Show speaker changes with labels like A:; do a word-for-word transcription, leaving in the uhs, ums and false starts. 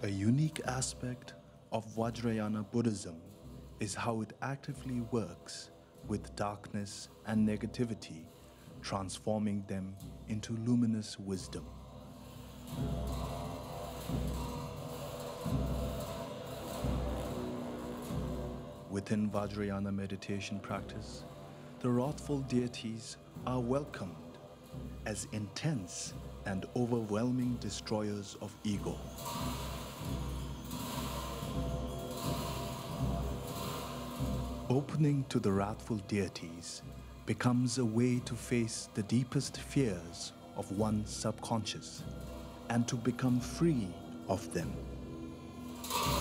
A: A unique aspect of Vajrayana Buddhism is how it actively works with darkness and negativity, transforming them into luminous wisdom. Within Vajrayana meditation practice, the wrathful deities are welcomed as intense and overwhelming destroyers of ego. Opening to the wrathful deities becomes a way to face the deepest fears of one's subconscious and to become free of them.